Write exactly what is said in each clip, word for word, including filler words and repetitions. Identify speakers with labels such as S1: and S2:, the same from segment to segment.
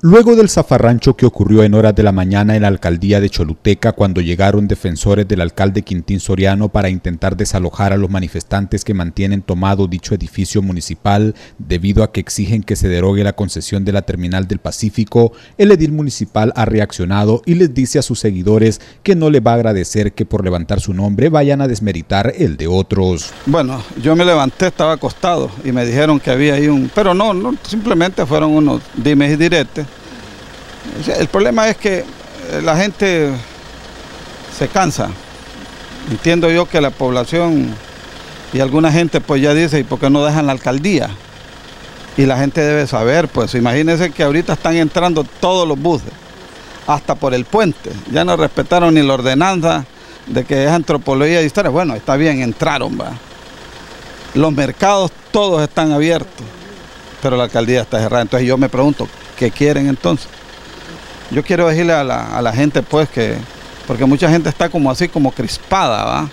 S1: Luego del zafarrancho que ocurrió en horas de la mañana en la alcaldía de Choluteca cuando llegaron defensores del alcalde Quintín Soriano para intentar desalojar a los manifestantes que mantienen tomado dicho edificio municipal debido a que exigen que se derogue la concesión de la terminal del Pacífico, el edil municipal ha reaccionado y les dice a sus seguidores que no le va a agradecer que por levantar su nombre vayan a desmeritar el de otros.
S2: Bueno, yo me levanté, estaba acostado y me dijeron que había ahí un... Pero no, no simplemente fueron unos dimes y diretes. El problema es que la gente se cansa. Entiendo yo que la población y alguna gente pues ya dice, ¿y por qué no dejan la alcaldía? Y la gente debe saber, pues imagínense que ahorita están entrando todos los buses, hasta por el puente. Ya no respetaron ni la ordenanza de que es antropología de historia. Bueno, está bien, entraron, va. Los mercados todos están abiertos, pero la alcaldía está cerrada. Entonces yo me pregunto, ¿qué quieren entonces? Yo quiero decirle a la, a la gente pues que, porque mucha gente está como así, como crispada, ¿va?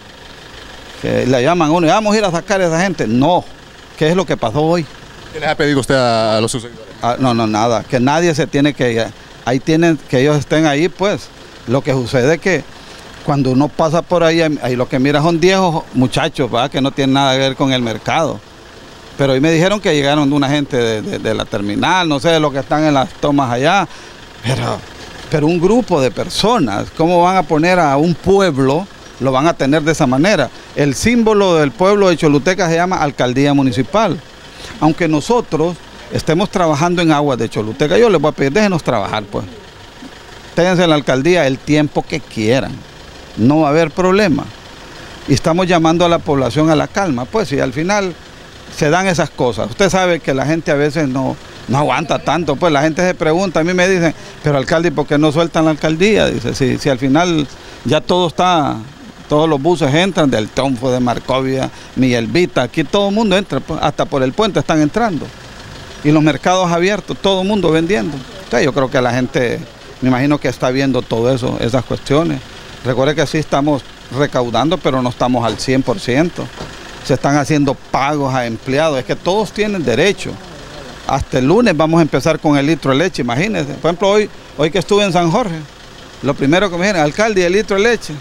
S2: Que le llaman a uno, vamos a ir a sacar a esa gente. No, ¿qué es lo que pasó hoy?
S3: ¿Qué les ha pedido usted a, a los sus seguidores?
S2: Ah, no, no, nada, que nadie se tiene que, ahí tienen, que ellos estén ahí pues. Lo que sucede es que cuando uno pasa por ahí, ahí lo que mira son diez muchachos, ¿va? Que no tienen nada que ver con el mercado. Pero hoy me dijeron que llegaron de una gente de, de, de la terminal, no sé, de los que están en las tomas allá. Pero, pero un grupo de personas, ¿cómo van a poner a un pueblo? Lo van a tener de esa manera. El símbolo del pueblo de Choluteca se llama Alcaldía Municipal. Aunque nosotros estemos trabajando en aguas de Choluteca, yo les voy a pedir, déjenos trabajar pues. Ténganse en la alcaldía el tiempo que quieran. No va a haber problema. Y estamos llamando a la población a la calma, pues, y al final se dan esas cosas. Usted sabe que la gente a veces no... no aguanta tanto, pues la gente se pregunta, a mí me dicen, pero alcalde, ¿por qué no sueltan la alcaldía? Dice, si, si al final ya todo está, todos los buses entran, del Tonfo, de Marcovia, Miguel Vita, aquí todo el mundo entra, hasta por el puente están entrando. Y los mercados abiertos, todo el mundo vendiendo. Entonces yo creo que la gente, me imagino que está viendo todo eso, esas cuestiones. Recuerde que sí estamos recaudando, pero no estamos al cien por ciento. Se están haciendo pagos a empleados, es que todos tienen derecho. Hasta el lunes vamos a empezar con el litro de leche, imagínense. Por ejemplo, hoy, hoy que estuve en San Jorge, lo primero que me dijeron, alcalde, el litro de leche.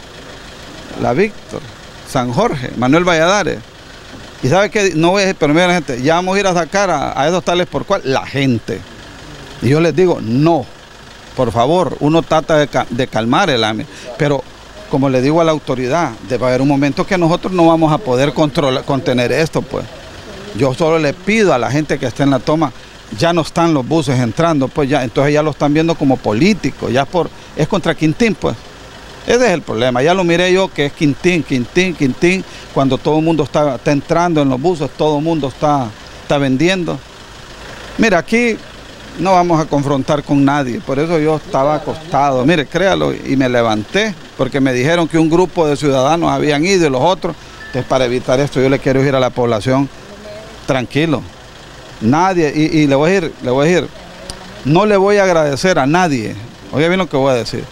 S2: La Víctor, San Jorge, Manuel Valladares. Y sabe que no voy a decir, pero mira gente, ya vamos a ir a sacar a, a esos tales por cual, la gente. Y yo les digo, no, por favor, uno trata de, de calmar el hambre. Pero como le digo a la autoridad, debe haber un momento que nosotros no vamos a poder controlar, contener esto, pues. Yo solo le pido a la gente que esté en la toma, ya no están los buses entrando, pues ya, entonces ya lo están viendo como político, ya por, es contra Quintín, pues. Ese es el problema, ya lo miré yo que es Quintín, Quintín, Quintín, cuando todo el mundo está, está entrando en los buses, todo el mundo está, está vendiendo. Mira, aquí no vamos a confrontar con nadie, por eso yo estaba acostado, mire, créalo, y me levanté, porque me dijeron que un grupo de ciudadanos habían ido y los otros, entonces para evitar esto yo le quiero decir a la población, tranquilo, nadie, y, y le voy a decir, le voy a decir, no le voy a agradecer a nadie, oiga bien lo que voy a decir,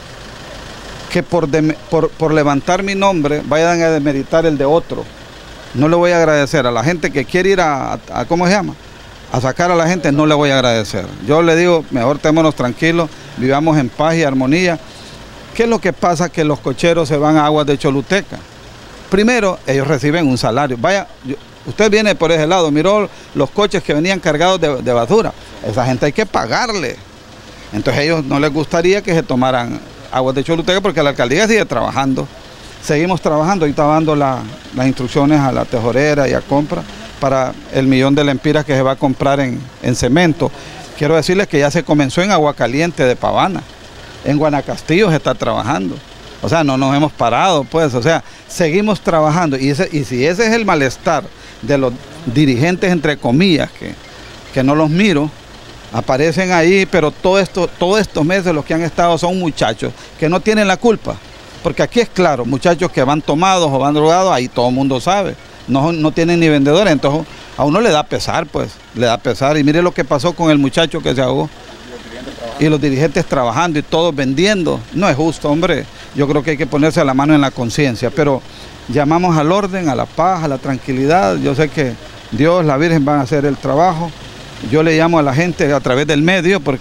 S2: que por, de, por, por levantar mi nombre vayan a demeritar el de otro. No le voy a agradecer a la gente que quiere ir a, a, a ¿cómo se llama? A sacar a la gente, no le voy a agradecer. Yo le digo, mejor témonos tranquilos, vivamos en paz y armonía. ¿Qué es lo que pasa? Que los cocheros se van a aguas de Choluteca. Primero, ellos reciben un salario. Vaya, yo, usted viene por ese lado, miró los coches que venían cargados de, de basura. Esa gente hay que pagarle. Entonces a ellos no les gustaría que se tomaran aguas de Choluteca porque la alcaldía sigue trabajando. Seguimos trabajando y está dando la, las instrucciones a la tesorera y a compra para el millón de lempiras que se va a comprar en, en cemento. Quiero decirles que ya se comenzó en Agua Caliente de Pavana. En Guanacastillo se está trabajando. O sea, no nos hemos parado, pues. O sea, seguimos trabajando. Y, ese, y si ese es el malestar de los dirigentes, entre comillas, que, que no los miro, aparecen ahí, pero todo esto, todos estos meses los que han estado son muchachos que no tienen la culpa. Porque aquí es claro, muchachos que van tomados o van drogados, ahí todo el mundo sabe. No, no tienen ni vendedores, entonces a uno le da pesar, pues, le da pesar. Y mire lo que pasó con el muchacho que se ahogó. Y los dirigentes trabajando y todos vendiendo. No es justo, hombre. Yo creo que hay que ponerse la mano en la conciencia, pero llamamos al orden, a la paz, a la tranquilidad. Yo sé que Dios, la Virgen van a hacer el trabajo. Yo le llamo a la gente a través del medio porque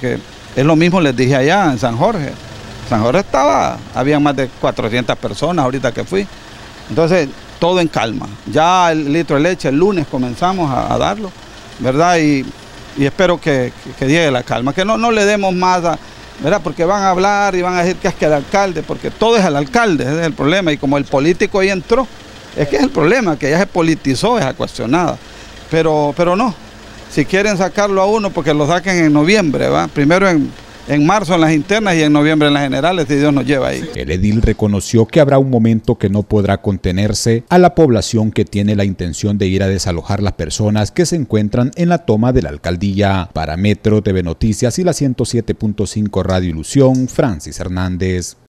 S2: Es lo mismo les dije allá en San Jorge. San Jorge estaba, había más de cuatrocientas personas ahorita que fui. Entonces, todo en calma. Ya el litro de leche, el lunes comenzamos a, a darlo, ¿verdad? Y, y espero que, que, que llegue la calma, que no, no le demos más, a, ¿verdad? Porque van a hablar y van a decir que es que el alcalde, porque todo es el alcalde, ese es el problema. Y como el político ahí entró, es que es el problema, que ya se politizó esa cuestionada. Pero, pero no, si quieren sacarlo a uno, porque lo saquen en noviembre, ¿va? Primero en... en marzo en las internas y en noviembre en las generales, si Dios nos lleva ahí.
S1: El edil reconoció que habrá un momento que no podrá contenerse a la población que tiene la intención de ir a desalojar las personas que se encuentran en la toma de la alcaldía. Para Metro T V Noticias y la ciento siete punto cinco Radio Ilusión, Francis Hernández.